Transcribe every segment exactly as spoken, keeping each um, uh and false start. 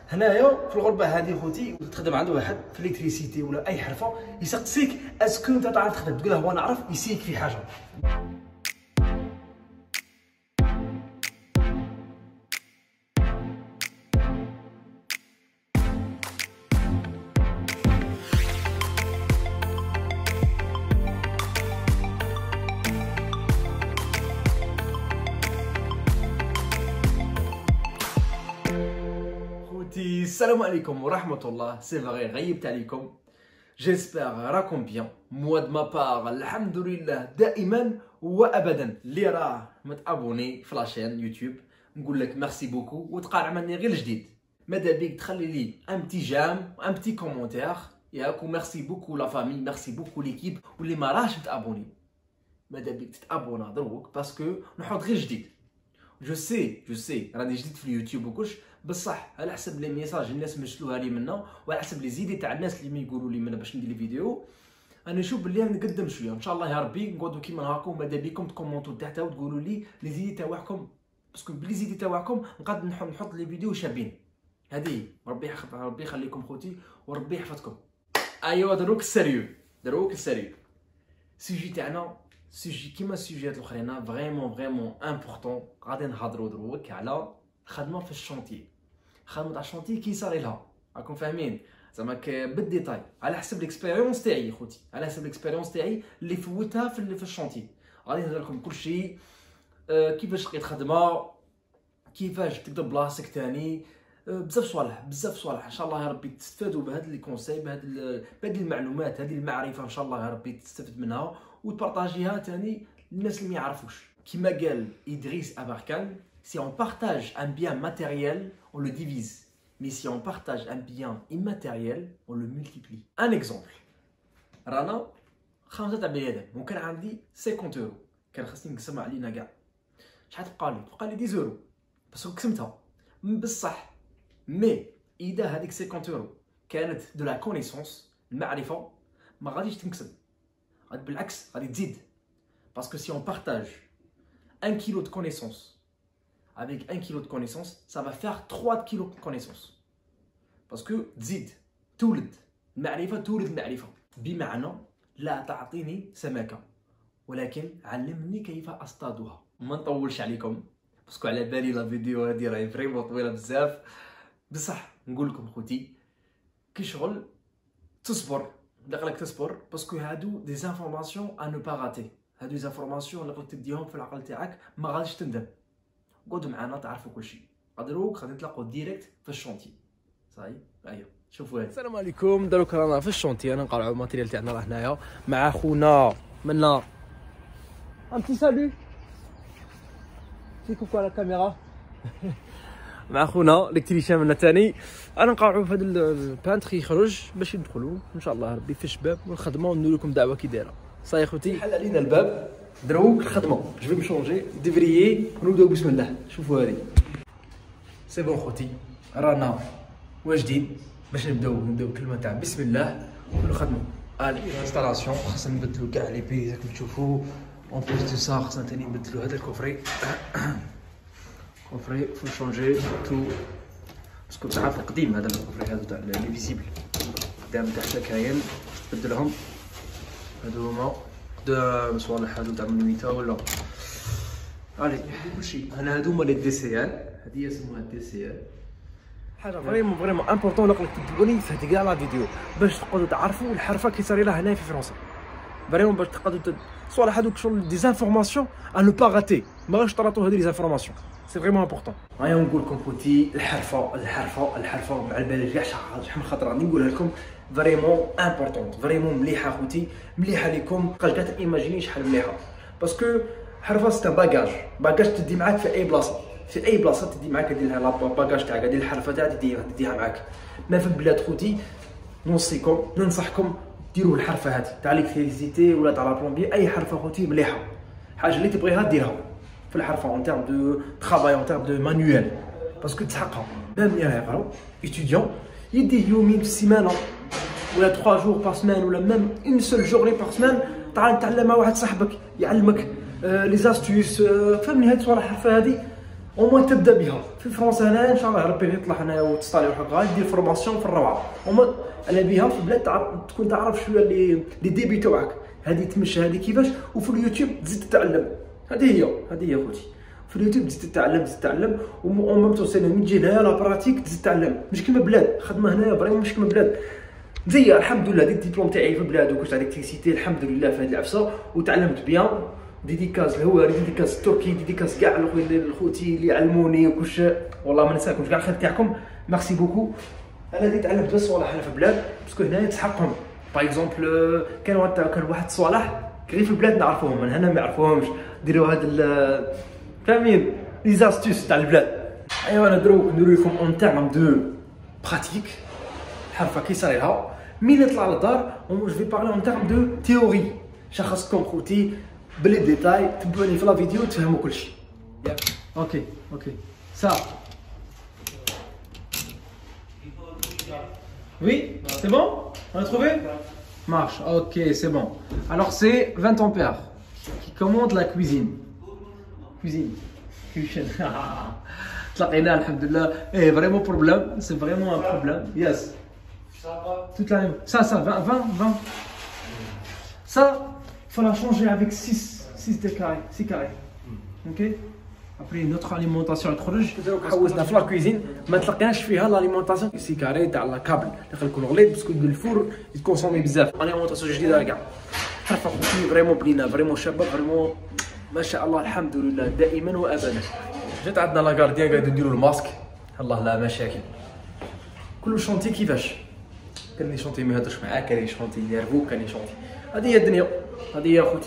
هنايا في الغربه هذه خوتي تخدم عند واحد في الكتريسيتي ولا اي حرفه يسقسيك اسكو انت تعرف تخدم، تقول له هو نعرف، يسيك في حاجه. السلام عليكم ورحمة الله. سي فغي غيبت عليكم، جيسبر راكم بيان. موا د ما بار الحمد لله دائما وابدا. اللي راه متابوني في لاشين يوتيوب نقول لك ميرسي بوكو، وتقال عملني غير جديد. ماذا بيك تخلي لي ان بتي جام ان بتي كومونتير ياك، وميرسي بوكو لا فامي، ميرسي بوكو ليكيب. واللي ما راهش متابوني ماذا بيك تتابونا دروك، باسكو نحط غير جديد. جو سي جو سي راني جديد في اليوتيوب وكلش، بصح على حسب لي ميساج الناس مرسلوها لي منا، وعلى حسب لي زيدي تاع الناس اللي ما يقولوا لي منا باش ندير لي فيديو. انا نشوف بلي نقدم شويه ان شاء الله يا ربي. نقعدوا كيما هاكم، ماذا بيكم تكومونتو تحت وتقولوا لي لي زيدي تاعكم، باسكو بلي زيدي تاعكم نقدر نحط لي فيديو شابين. هذه ربي يحفظ، ربي يخليكم خوتي وربي يحفظكم. ايوا دروك السيريو، دروك السيريو. سوجي تاعنا سوجي كيما السوجيات الاخرين فريمون فريمون امبورطون. غادي نهضروا دروك على الخدمه في الشونتي. خدمه تاع الشونتي كي صار لها راكم فاهمين، زعما بالديتاي على حسب الاكسبيريونس تاعي خوتي، على حسب الاكسبيريونس تاعي اللي فوتها في في الشونتي. غادي نهضر لكم كلشي، أه كيفاش لقيت خدمه، كيفاش تقدر بلاصتك ثاني، أه بزاف صوالح بزاف صوالح. ان شاء الله يا ربي تستفادوا بهاد لي كونساي، بهاد بهاد المعلومات، هذه المعرفه ان شاء الله يا ربي تستفد منها وتبارطاجيها ثاني للناس اللي ما يعرفوش. كيما قال إدريس أبركان، si on partage un bien matériel, on le divise. Mais si on partage un bien immatériel, on le multiplie. Un exemple. رانا خمسة تاع بني آدم وكان عندي خمسين يورو، كان خاصني نقسم علينا كاع. شحال تبقى لي؟ تبقى لي عشرة يورو باسكو قسمتها بصح. مي إذا هذيك خمسين يورو كانت دو لا كونيسونس، المعرفة، ما غاديش تنقسم، غادي بالعكس غادي تزيد. باسكو si on partage un kilo de connaissance avec un kilo de connaissance, ça va faire trois kilos de connaissance. Parce que تزيد تولد المعرفة، تولد المعرفة. بمعنى لا تعطيني سمكة ولكن علمني كيف أصطادها. ما نطولش عليكم باسكو على بالي لا فيديو هادي راهي فريمون طويلة بزاف، بصح نقول لكم خوتي كي شغل تصبر، لقلك تصبر، باسكو هادو دي زانفورماسيون ا نو با راتي. هادو زانفورماسيون اللي قلت تديهم في العقل تاعك ما غاديش تندم. قعدوا معنا تعرفوا كل شيء. غادروك غادي نتلاقوا ديريكت في الشونتي. صاي ايوا شوفوا هذا. السلام عليكم. دروك رانا في الشونتي، انا نقرعوا الماتيريال تاعنا راه هنايا مع خونا منا. ان بتي سالو في كوكو على الكاميرا. مع خونا الكتريشيان منا ثاني. انا نقرعوا في هذا البانتر يخرج باش يدخلوا ان شاء الله ربي في الشباب والخدمه، وندير لكم دعوه كي دايره. صاي خوتي حل علينا الباب دروك الخدمه. جو في مشونجي ديفريي ونبداو بسم الله. شوفوا هذه سي بون خوتي، رانا واجدين باش نبداو نبداو بكلمه تاع بسم الله والخدمه. الي انستالاسيون خاصنا نبدلو كاع لي بيز راكم تشوفوا. اون بليس دو سا خاصنا ثاني نبدلو هذا الكوفري. كوفري فو شونجي تو باسكو تعرف القديم هذا الكوفري هذا تاع لي فيزيبل قدام تحت كاين تبدلهم. هادو هما قدام صوالح هادو تاع منويتا ولا الي كلشي. انا هادو هما لي دي سي ال، هادي يسموها دي سي ال. حاجه فريمون فريمون امبورطون لقلك تبوني في كاع لا فيديو باش تقدروا تعرفوا الحرفه كي صار لها هنا في فرنسا. فريمون باش تقدروا صوالح هادوك شغل دي زانفورماسيون ا نو با غاتي، ما غاش تراطوا هادي لي زانفورماسيون، سي فريمون امبورطون. هيا نقول لكم خوتي الحرفه الحرفه الحرفه مع البال كاع شحال خاطر غادي نقولها لكم فريمون امبورطون، فريمون مليحه خوتي، مليحه ليكم. بقاش كاع تيماجيني شحال مليحه، باسكو حرفه ستا باكاج باكاج تدي معاك في اي بلاصه، في اي بلاصه تدي معاك دير لها باكاج تاعك، دير الحرفه تاعك تديها معاك. ما في البلاد خوتي نوصيكم ننصحكم ديروا الحرفه هذه تاع الكتريسيتي ولا تاع لا بلومبي. اي حرفه خوتي مليحه، حاجه اللي تبغيها ديرها في الحرفه اون تيرم دو ترافاي اون تيرم دو مانيوال، باسكو تحقها. ميم اللي راه يقراو ايتيديون يديه يومين في السيمانه ولا ثلاثة جور بار سمان ولا ميم اون سول جورني بار سمان، تعال تعلم مع واحد صاحبك يعلمك آه لي زاستيوس. آه فهمني هاد الصوالح الحرفه هذه او موان تبدا بها في فرنسا هنا ان شاء الله ربي يطلع هنا وتصالي روحك غادي دير فورماسيون في الروعه او موان على بها في البلاد تعرف تكون تعرف شويه لي لي ديبي تاعك هذه تمشي هذه كيفاش وفي اليوتيوب تزيد تتعلم هذه هي هذه هي خوتي في اليوتيوب تزيد تتعلم تزيد تتعلم و ميم تو سي من تجي هنايا لا براتيك تزيد تتعلم مش كيما بلاد خدمه هنايا فريمون مش كيما بلاد زي الحمد لله ديك الدبلوم تاعي في بلاد وكنت على الكتريسيتي الحمد لله في هذه العفسه وتعلمت بيان ديديكاز الهواري ديديكاز التركي ديديكاز كاع الخوتي اللي علموني وكلش والله ما نساكمش كاع الخير تاعكم ميرسي بوكو انا اللي تعلمت بس صوالح هنا في البلاد باسكو هنايا تحقهم باغ اكزومبل كانوا كان واحد الصوالح غير في البلاد نعرفوهم من هنا ما يعرفوهمش ديروا هاد فاهمين لي زاستوس تاع البلاد ايوا انا دروك ندير لكم اون تيرم دو براتيك حرفه كي صايرها مين نطلع للدار جو في بارلي اون تيرم دو تيوري شخصكم خوتي بلي ديتاي تبعوني في لا فيديو تفهموا كلشي اوكي اوكي ça oui c'est bon on a trouvé marche ok c'est bon alors c'est vingt ampères qui commande la cuisine cuisine cuisine تلاقينا الحمد لله ايه فريمون بروبليم سي فريمون ان بروبليم يس toute la même ça ça vingt vingt vingt ça faut la changer avec six six de carré six carrés ok après notre alimentation تخرج حوسنا في لا كويزين ما تلقيناش فيها لاليمونطاسيون سي كاري تاع لا كابل داخل يكون غليظ باسكو الفور يتكونسومي بزاف اليمونطاسيون جديده كاع عارفه خوتي فريمون بنينه فريمون شابه فريمون ما شاء الله الحمد لله دائما وابدا جات عندنا لا غارديان قاعد يديروا الماسك الله لا مشاكل كل شونتي كيفاش كان لي شونتي ما يهضرش معاك كان لي شونتي يرفوك كان لي شونتي هذه هي الدنيا هذه هي خوتي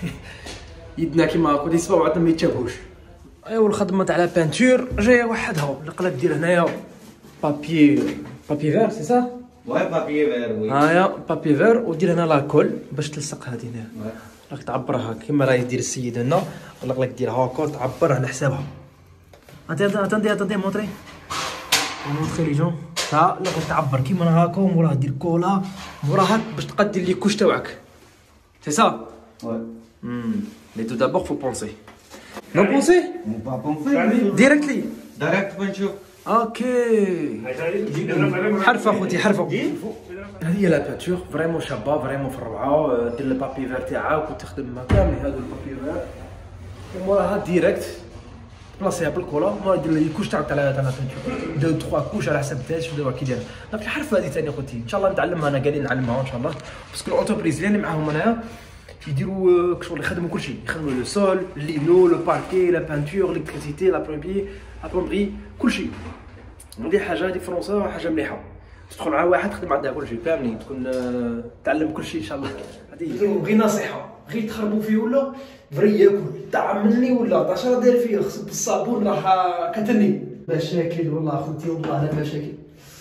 يدنا كيما هاكا دي سبع بعضنا ما يتشابهوش ايوا الخدمه تاع لا بانتور جايه وحدها نقلك دير هنايا بابي بابي فير سي سا واي بابي فير وي هايا بابي فير ودير هنا لاكول باش تلصق هذه هنا راك تعبرها كيما راه يدير السيد هنا قال لك دير هاكا تعبر على حسابها اتندي اتندي اتندي مونطري مونطري لي جون تا لا تعبر كيما هاكا وموراها دير كولا موراها باش تقدي لي كوش تاعك سي سا واي امم مي تو دابور فو بونسي نو بونسي با بونسي ديريكتلي دايركت بنشوف اوكي حرفه اخوتي حرفه هذه هي لا باتور فريمون شابه فريمون في الروعه دير البابي فير تاعك وتخدم كامل هذا البابي فير وموراها ديريكت بلاصيها بالكولا ما دير لي كوش تاع تاع لا باتور دو تخوا كوش على حسب التاج دابا كي داير دونك الحرفه هذه ثاني اخوتي ان شاء الله نتعلمها انا قاعدين نعلمها ان شاء الله باسكو الاونتربريز اللي معاهم انايا يديروا كشغل يخدموا كلشي يخدموا لو سول لينو لو باركي لا بانتور ليكتريسيتي لا بلومبي لا بلومبري كلشي هذه حاجه هذه فرنسا حاجه مليحه تدخل مع واحد تخدم عندها كلشي فاهمني تكون تعلم كلشي ان شاء الله هذه غير نصيحه غير تخربوا فيه ولا فري ياكل طعم مني ولا طاشره داير فيه خص بالصابون راح كتني مشاكل والله اخوتي والله لا مشاكل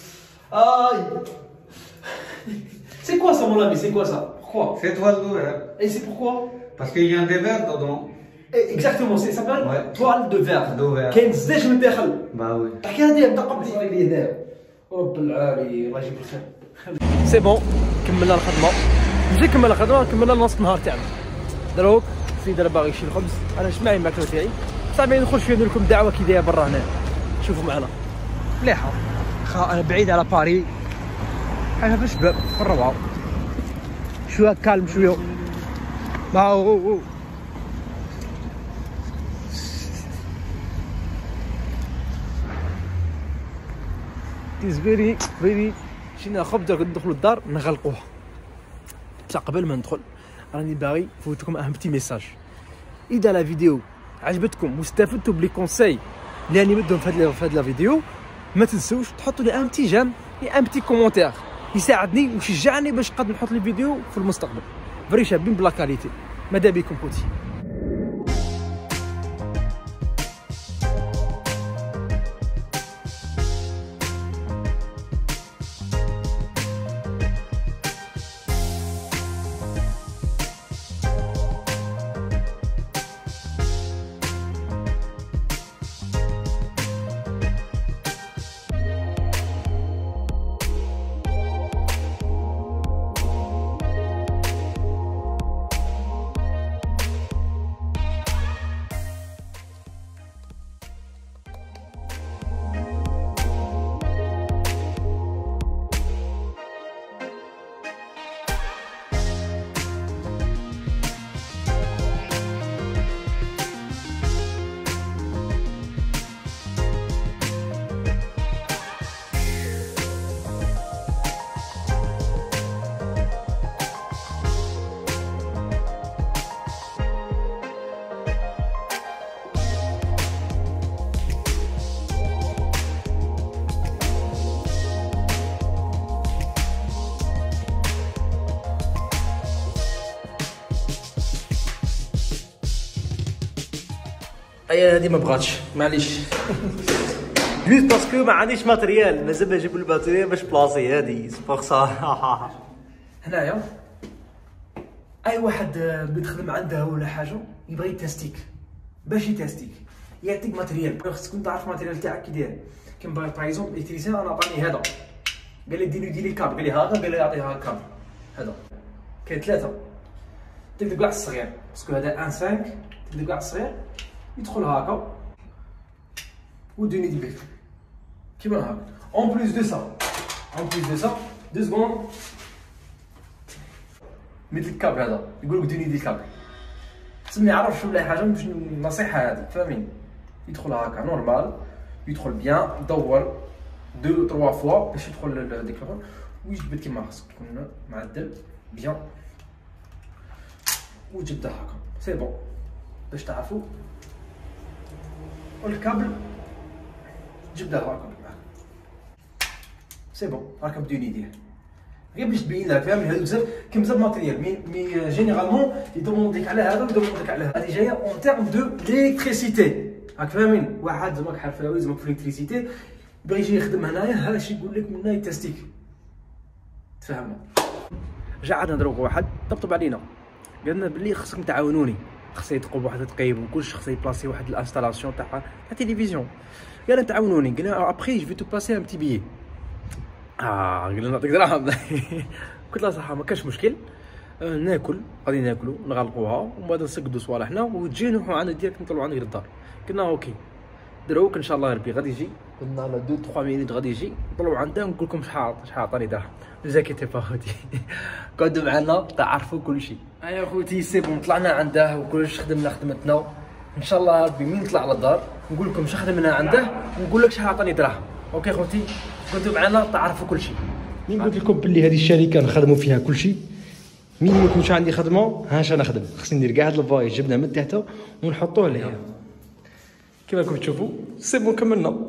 اي سي كوا سا مون امي سي كوا سا pourquoi C'est toile d'ouvert. Et c'est pourquoi? Parce qu'il y a des verres dedans. Exactement, ça s'appelle Ouais. toile de verre. De verre. كاين زاج من الداخل. Bah oui. تحكي هذه دقه لي هنا. رب العالي الله يجيب الخير. سي بون كملنا الخدمه. ماشي كملنا الخدمه كملنا نص النهار تاعنا. دروك السيد راه باغي يشري الخبز انا جمعي الماكله تاعي. صافي ندخل شويه ندير لكم دعوه كي دايره برا هنا. شوفوا معنا. مليحه. خا انا بعيد على باري. حاجه في الشباب في الروعه. شويه كالم شويه ما هو تيز فيري فيري شينا خبز ندخلوا الدار نغلقوها بصح قبل ما ندخل راني باغي نفوتكم اهم بتي ميساج اذا لا فيديو عجبتكم واستفدتوا بلي كونساي اللي راني مدهم في هاد في هاد لا فيديو ما تنسوش تحطوا لي ان بتي جيم اي ان بتي كومونتير يساعدني ويشجعني باش نقدر نحط لي فيديو في المستقبل فري شابين بلا كاليتي ماذا بكم خوتي. اي هادي ما بغاتش معليش. جوست باسكو ما عنديش ماتريال، مازال نجيب الماتريال باش بلاصي هادي سبورصا. هنايا اي واحد بيتخدم عنده ولا حاجه يبغي يتستيك، باش يتستيك يعطيك ماتريال، خصك تكون تعرف الماتريال تاعك كي داير. كيما باغي باغ اكزومبل الكتريسيان انا عطاني هذا، قال لي ديري ديري كابل، قال لي هذا، قال لي يعطيها الكابل هذا. كاين ثلاثه تقدر كاع الصغير باسكو هذا واحد خمسة، تقدر كاع الصغير يدخل هكا ودوني دي بيك كيما هكا. اون بليس دو سا اون بليس دو سا دو سكوند مثل الكابل هذا يقول لك دوني دي الكابل، تسمي يعرفش ولا حاجه باش النصيحه هذه فاهمين. يدخل هكا نورمال، يدخل بيان، يدور دو تروا فوا باش يدخل لهذيك الاخر ويجبد كيما خاصك تكون معدل بيان وجبدها هكا سي بون باش تعرفوا. والكابل جبدها هكا سي بون راك بدوني دير غير باش تبين لها فاهم. هادو بزاف كاين بزاف ماتيريال مي مي جينيرالمون يدومونديك على هذا ويدومونديك على هذا. هادي جايه اون تيرم دو ليكتريسيتي راك فاهمين. واحد زعما حرفاوي زعما في الالكتريسيتي بغى يجي يخدم هنايا هاش يقول لك من هنا يتستيك تفهموا. جا عاد نهضروا واحد طبطب علينا قال لنا بلي خصكم تعاونوني، خصو يتقوا بواحد التقيب وكلش، خصو يبلاصي واحد الانستالاسيون تاع تاع تيليفزيون. قال تعاونوني، قلنا ابخي جو تو باسي ان بتي بيي. اه قلنا نعطيك دراهم. قلت له صح ما كاش مشكل، آه ناكل غادي ناكلوا نغلقوها ومن بعد نسقدوا صوالحنا وتجي نروحوا عند ديالك نطلعوا عندك للدار. قلنا اوكي دروك ان شاء الله ربي غادي يجي. قلنا له دو ثلاثة مينوت غادي يجي نطلعوا عنده ونقول لكم شحال شحال عطاني دراهم. نزاكيتي با خوتي. قعدوا معنا تعرفوا كل شيء. ايا خوتي سي بون طلعنا عنده وكلش خدمنا خدمتنا. ان شاء الله ربي مين نطلع للدار نقول لكم شحال خدمنا عنده ونقول لك شحال عطاني دراهم. اوكي خوتي قعدوا معنا تعرفوا كل شيء. مين قلت لكم باللي هذه الشركه نخدموا فيها كل شيء. مين ما يكونش عندي خدمه هاش انا نخدم، خصني ندير كاع هاد الفايز جبنا من تحت ونحطوه عليها. كيما راكم تشوفوا سي بون كملنا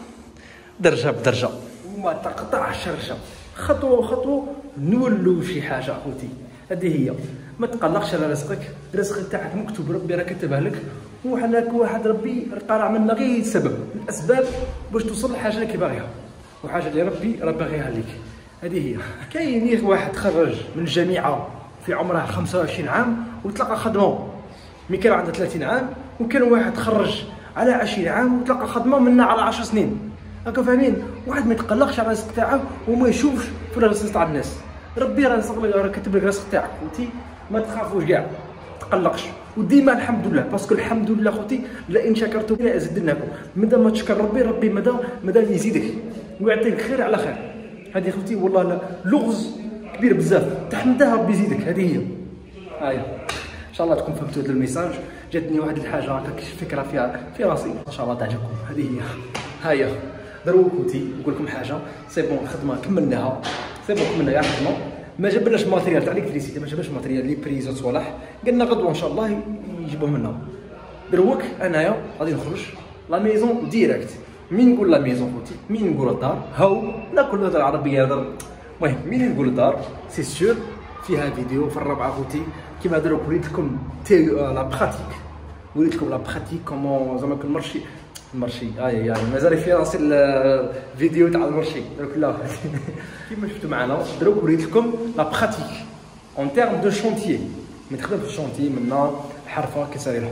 درجه بدرجه وما تقطعش رجه، خطوه خطوه نولوا شي حاجه اخوتي. هذه هي، ما تقلقش على رزقك، الرزق تاعك مكتوب، ربي راه كاتبها لك، وحناك واحد ربي قرع منا غير سبب من الاسباب باش توصل لحاجه اللي باغيها وحاجه اللي ربي راه باغيها لك. هذه هي. كاين واحد خرج من الجامعه في عمره خمسة وعشرين عام وتلقى خدمه، مي كان عنده ثلاثين عام، وكان واحد خرج على عشرين عام وتلقى خدمه منا على عشر سنين. راكم فاهمين؟ واحد ما يتقلقش على الرزق تاعه وما يشوفش في الرزق تاع الناس. ربي راه رزق لك، راه كاتب لك الرزق تاعك خوتي، ما تخافوش كاع، ما تقلقش، وديما الحمد لله، باسكو الحمد لله خوتي لئن شكرتم لازيدنكم. مادام ما تشكر ربي، ربي مادام مادام يزيدك ويعطيك خير على خير. هذه خوتي والله لا لغز كبير بزاف، تحمدها ربي يزيدك. هذه هي. هاي ان شاء الله تكون فهمتوا هذا الميساج. جاتني واحد الحاجه هكاك فكره فيها في راسي، ان شاء الله تعجبكم. هذه هي. هيا دروك خوتي نقول لكم حاجه، سي بون الخدمه كملناها، سي بون كملنا يا خدمه، ما جبناش ماتيريال تاع الكتريسيتي، ما جبناش ماتيريال لي بريز وصوالح، قلنا غدوه ان شاء الله يجيبوهم لنا. دروك انايا غادي نخرج لا ميزون ديريكت. مين نقول لا ميزون خوتي، مين نقول الدار، هاو ناكل الهضره العربيه هضر. المهم مين نقول الدار سي سور فيها فيديو في الرابعه خوتي. كيما دروك وريت لكم تي لا براتيك، وريت لكم لا براتيك كومون زعما كنمرشي المرشي. اي اي مازال في راسي الفيديو تاع المرشي دروك. لا كيما شفتوا معنا دروك وريت لكم لا براتيك اون تيرم دو شونتيي. ملي تخدم في الشونتيي منا حرفه كيساير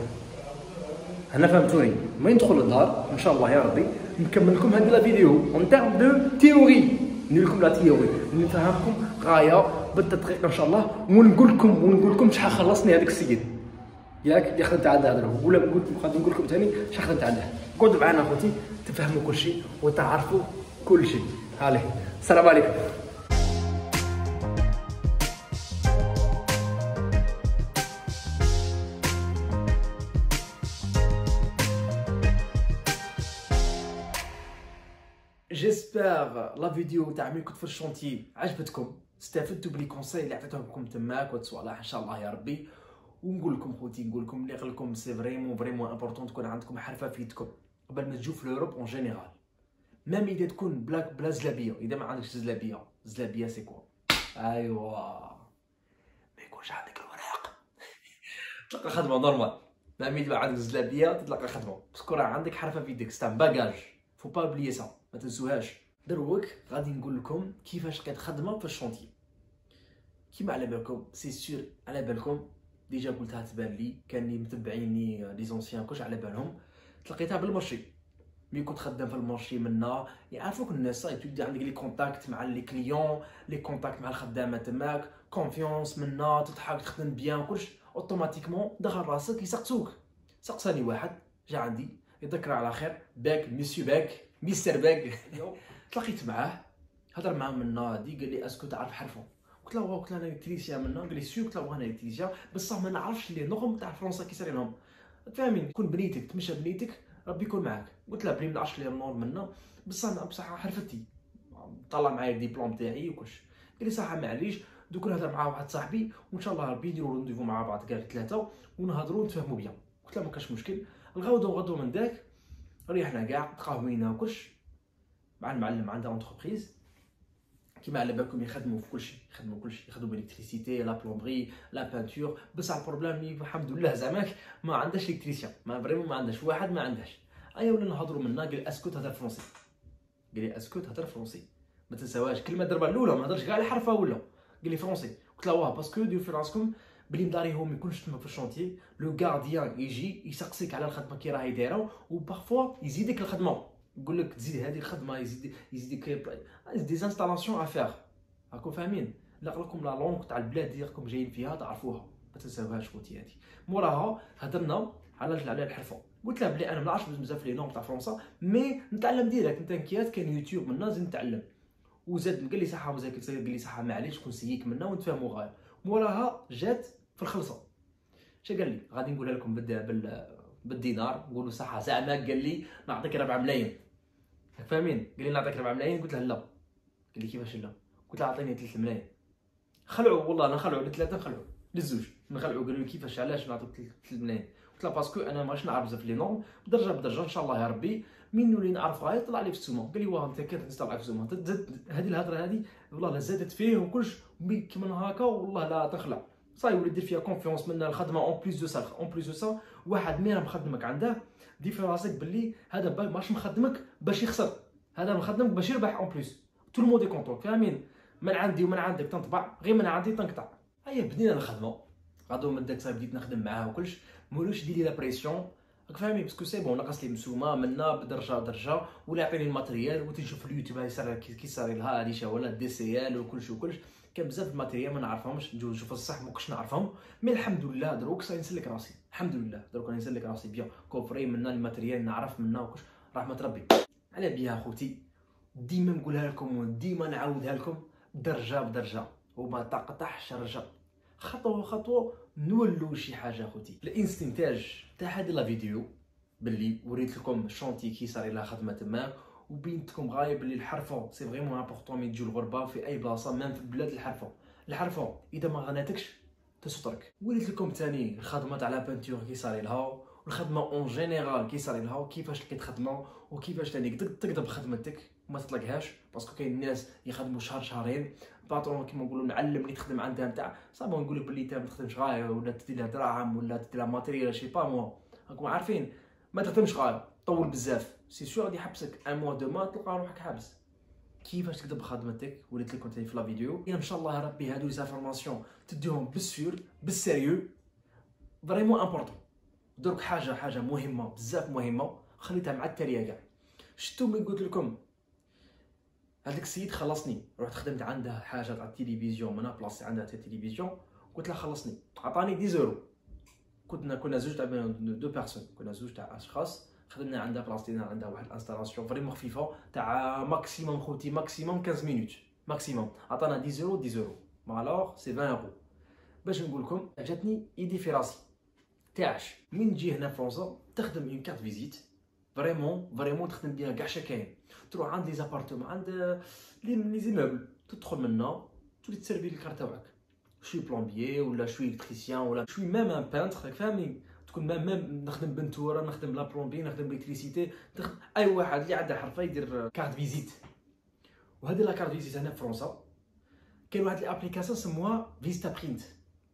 هنا فهمتوني. ما ندخل للدار ان شاء الله يا ربي نكمل لكم هذه لا فيديو اون تيرم دو تيوري، ندير لكم لا تيوري نفهمكم غايه بالتدقيق ان شاء الله، ونقول لكم ونقول لكم شحال خلصني هذاك السيد ياك اللي خدمت عنده هذا، ولا نقول غادي نقول لكم ثاني شحال خدمت عنده. قعدوا معنا اخوتي تفهموا كل شيء وتعرفوا كل شيء. هالي السلام عليكم. جيسبر لا فيديو تاع ملي كنت في الشونتي عجبتكم، استفدتوا بلي كونساي اللي عطيتهم لكم تماك وتصوالح ان شاء الله يا ربي. ونقول لكم خوتي نقول لكم اللي قال لكم سي فريمون فريمون امبورطون تكون عندكم حرفه في يدكم قبل ما تجوا في لوروب اون جينيرال. ميم اذا تكون بلا بلا زلابيه، اذا ما عندكش زلابيه، زلابيه سي كوا ايوا ما يكونش عندك الوراق تلقى خدمه نورمال. ما مين عندك زلابيه تطلق خدمه باسكو راه عندك حرفه في يدك، ستا باجاج فو با اوبليي سا، ما تنسوهاش. دروك غادي نقول لكم كيفاش كانت خدمه في الشونتي. كيما على بالكم سي سور، على بالكم ديجا قلتها تبان لي، كان لي متبعيني لي زونسيان كلش على بالهم، تلقيتها بالمارشي. مي كنت خدام في المارشي منا يعرفوك الناس، صاي تبدا عندك لي كونتاكت مع لي كليون، لي كونتاكت مع الخدامه تماك، كونفيونس منا، تضحك تخدم بيان كلش اوتوماتيكمون دخل راسك يسقسوك. سقساني واحد جا عندي يذكر على خير، باك ميسيو باك ميستر باك تلاقيت معاه هضر معاه منا هادي، قال لي اسكو تعرف حرفه؟ قلت له قلت له انا الكتريسيان منا، قال لي سيو، قلت له انا الكتريسيان بصح ما نعرفش لي نورم تاع فرنسا كي صايرين لهم، فاهمين؟ كون بنيتك تمشى بنيتك ربي يكون معاك. قلت له بلي ما نعرفش لي نورم منا بصح بصح حرفتي، طلع معايا الدبلوم تاعي وكلش. قال لي صح معليش، دوك نهضر مع واحد صاحبي وان شاء الله ربي نديرو رونديفو مع بعض كاع ثلاثه ونهضروا ونتفاهموا بيان. قلت له ما كاش مشكل. الغدوه غدوه من داك ريحنا كاع تقهوينا وكلش مع المعلم عندها اونتربريز كيما على بالكم يخدموا في كلشي، يخدموا كلشي، يخدموا بالكتريسيتي، لا بلومبري، لا بانتور. بصح البروبليم الحمد لله زعماك ما عندهاش الكتريسيان، ما فريمون ما عندهاش، واحد ما عندهاش. ايا ولا نهضروا منا، قال لي اسكو تهضر فرونسي، قال لي اسكو تهضر فرونسي، ما تنساوهاش كلمه الضربه الاولى ما هضرش كاع الحرفه ولا، قال لي فرونسي. قلت له واه باسكو ديروا في راسكم بلي مداريهم ما يكونش تما في الشونتيي، لو غارديان يجي يسقسيك على الخدمه كي راهي دايره وبارفوا يزيدك الخدمه، يقول لك تزيد هذه الخدمه، يزيد يزيدك دي انستالاسيون افير، راكم فاهمين؟ لا لكم لا لونغ تاع البلاد اللي راكم جايين فيها تعرفوها، ما تنساوهاش خوتي. هذه موراها هضرنا على على الحرفه، قلت له بلي انا ما نعرفش بزاف لي نورم تاع فرنسا مي نتعلم ديريكت، نتا انكيات كان يوتيوب منا زيد نتعلم. وزاد قال لي صحه مزاك، قال لي صحه معليش كون سيك منا ونتفاهموا غايه. موراها جات في الخلصه، اش قال لي؟ غادي نقولها لكم بال بالدينار، نقولوا صحه زعما قال لي نعطيك ربعة ملايين، فاهمين؟ قال لي نعطيك ربعة ملايين، قلت له لا. قال لي كيفاش لا؟ قلت له اعطيني ثلاثة ملايين. خلعوا والله انا خلعوا لثلاثه، خلعوا للزوج نخلعوا، قالوا لي كيفاش علاش نعطيك ثلاثة ملايين؟ قلت له باسكو انا ماش نعرف بزاف لي نورم، بدرجه بدرجه ان شاء الله يا ربي من نولي نعرف غايه طلع لي في السومه. قال لي واه انت كي تستطيع في السومه تزاد هذه الهضره هذه والله لا زادت فيه وكلش كيما هكا والله لا تخلع. صاي ولي دير فيها كونفيونس من الخدمه اون بليس دو سا، اون بليس دو سا واحد مي راه مخدمك عنده دي في راسك باللي هذا ماش مخدمك باش يخسر، هذا مخدمك باش يربح اون بليس، تو المودي كونتون، فاهمين؟ من عندي ومن عندك تنطبع، غير من عندي تنقطع. هيا بدينا الخدمه غادو من داك صاحبي بديت نخدم معاه وكلش، مولوش يدير لي لا بريسيون، راك فاهمين؟ باسكو سي بون ناقص لي مسومه منا بدرجه درجه، ولا يعطيني الماتريال وتنشوف اليوتيوب هاي صار كي صار لها هادي ولا دي سي ال وكلش وكلش، كان بزاف الماتريال ما نعرفهمش، نشوف الصح ما كنتش نعرفهم، مي الحمد لله دروك صاي نسلك راسي، الحمد لله دروك راني نسلك راسي بيان، كوفري منا الماتريال نعرف منا وكلش، رحمه ربي على بيها خوتي. ديما نقولها لكم وديما نعاودها لكم، درجه بدرجه وما تقطعش رجا، خطوه خطوه نولوا شي حاجه خوتي. الاستنتاج تاع هذه لا فيديو باللي وريت لكم الشونتي كي صار لها خدمه تما، وبينتكم غايه باللي الحرفه سي فريمون امبورطون مي تجيو الغربه في اي بلاصه ميم في بلاد الحرفه. الحرفه اذا ما غناتكش تسترك. وريت لكم ثاني الخدمه تاع لا بانتور كي صار لها، والخدمه اون جينيرال كي صار لها، وكيفاش لقيت خدمه وكيفاش ثاني تقدر بخدمتك وما تطلقهاش، باسكو كاين ناس يخدموا شهر شهرين باترون كيما نقولوا نعلمني تخدم عندها نتاع صافي، نقول لك بلي انت ما تخدمش غايه ولا تدير لها دراهم ولا تدير لها ماتيريال شي با موا، راكم عارفين ما تخدمش غايه طول بزاف سي سور غادي يحبسك ان موا دو ما تلقى روحك حابس. كيفاش تقدر بخدمتك وريت لكم ثاني في لا فيديو. ان شاء الله ربي هادو لي زانفورماسيون تديهم بالسيور بالسيريو فريمون امبورطون. درك حاجه حاجه مهمه بزاف مهمه خليتها مع التاليه كاع. شفتوا ملي قلت لكم هذاك السيد خلصني، رحت خدمت عنده حاجه تاع التلفزيون، من بلاصتي عندها التلفزيون، قلت له خلصني، عطاني عشرة يورو. كنا كنا زوج تاع دو بيرسون، كنا زوج تاع اشخاص خدمنا عندها بلاصتنا، عندها واحد الانستالاسيون فريمون خفيفه تاع ماكسيموم خوتي ماكسيموم خمسطاش مينوت ماكسيموم، عطانا عشرة يورو عشرة يورو مالوغ سي عشرين يورو. باش نقول لكم جاتني ايدي في راسي تاعش من تجي هنا فرنسا تخدم اون كارت فيزيت فريمون فريمون تخدم بها كاع شكاين، تروح عند لي زابارتمون عند لي لي زيموبل تدخل منا تولي تسيرفي الكارت تاعك، شوي بلومبيي ولا شوي الكتريسيان ولا شوي ميم ان بانتر، راك فاهمين؟ تكون ميم ميم نخدم بنتوره، نخدم لا بلومبي، نخدم الكتريسيتي، اي واحد اللي عنده حرفه يدير كارت فيزيت. وهذه لا كارت فيزيت هنا في فرنسا كاين واحد الابليكاسيون سموها فيستا برينت،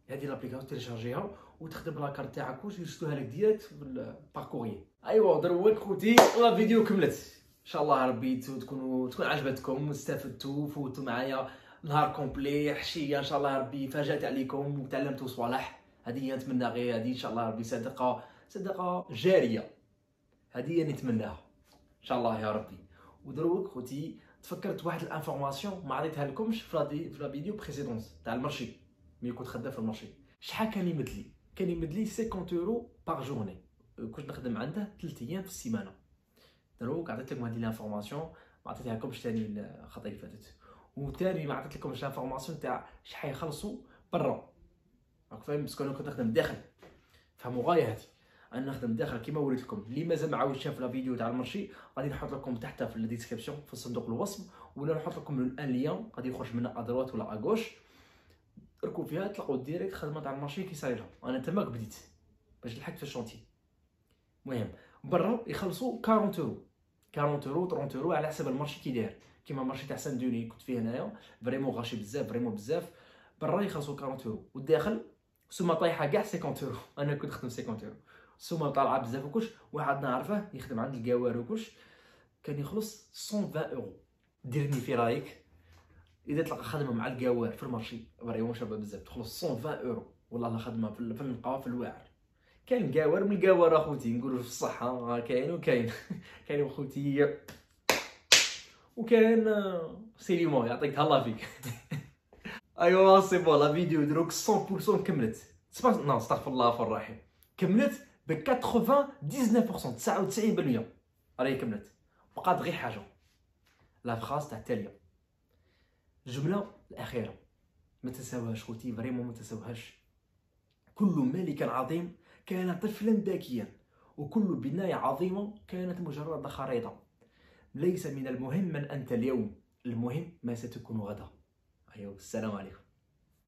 هذه لابليكاسيون تيليشارجيها وتخدم لاكارت تاعك واش يرسلوها لك ديريكت بالباركوري. ايوا دروك خوتي لا فيديو كملت ان شاء الله ربي تكونوا تكون عجبتكم واستفدتوا فوتوا معايا نهار كومبلي حشيه ان شاء الله ربي فاجأت عليكم وتعلمتوا صوالح. هذه نتمنى غير هذه ان شاء الله ربي صدقه صدقه جاريه، هذه نتمناها ان شاء الله يا ربي. ودروك خوتي تفكرت واحد الانفورماسيون ما عطيتها لكمش في لا فيديو بريسيدونس تاع المارشي ملي كنت خدام في المارشي. شحال كان يمد لي؟ كان يمد لي خمسين يورو باغ جورني، كنت نخدم عنده ثلاث ايام في السيمانه. دروك عطيت لكم هذه الانفورماسيون ما عطيتها لكمش ثاني الخطره اللي فاتت، وثاني ما عطيت لكمش الانفورماسيون تاع شحال يخلصوا برا. راك فاهم؟ باسكو انا كنت نخدم داخل، فهموا غايه هذه انا نخدم داخل كيما وريت لكم. اللي مازال ما عاودش شاف لا فيديو تاع المارشي غادي نحط لكم تحت في الديسكريبسيون في صندوق الوصف، ولا نحط لكم الان ليون غادي يخرج من ادروات ولا اغوش، ركبوا فيها تلقاو ديريكت خدمه تاع المارشي كي صايره. انا تماك بديت باش لحقت في الشونتي. المهم برا يخلصوا أربعين يورو أربعين يورو ثلاثين يورو على حسب المارشي كي داير. كيما المارشي تاع سان دوني كنت فيه هنايا فريمون غاشي بزاف فريمون بزاف، برا يخلصوا أربعين يورو والداخل سوما طايحه كاع خمسين يورو. انا كنت خدم خمسين يورو سوما طالعه بزاف وكلش. واحد نعرفه يخدم عند الكوار وكلش كان يخلص مية وعشرين يورو. ديرني في رايك اذا تلقى خدمه مع الكوار في المارشي فريمون شابه بزاف تخلص مية وعشرين يورو والله لا خدمه في النقاوه في الواعر. كاين كاوار من الكوار اخوتي نقولوا في الصحه كاين وكاين كاين اخوتي وكاين سيليمون يعطيك الله فيك. ايوا سي بون لا فيديو دروك مية بالمية كملت. سباس نو استغفر الله الغفور الرحيم. كملت ب تسعة وتسعين بالمية تسعة وتسعين بالمية راهي كملت. بقات غير حاجه لا فراس تاع التاليه الجمله الاخيره ما تنساوهاش خوتي فريمون ما تنساوهاش. كل ملك عظيم كان طفلا ذكيا وكل بنايه عظيمه كانت مجرد خريطه. ليس من المهم من انت اليوم، المهم ما ستكون غدا. ايوه السلام عليكم.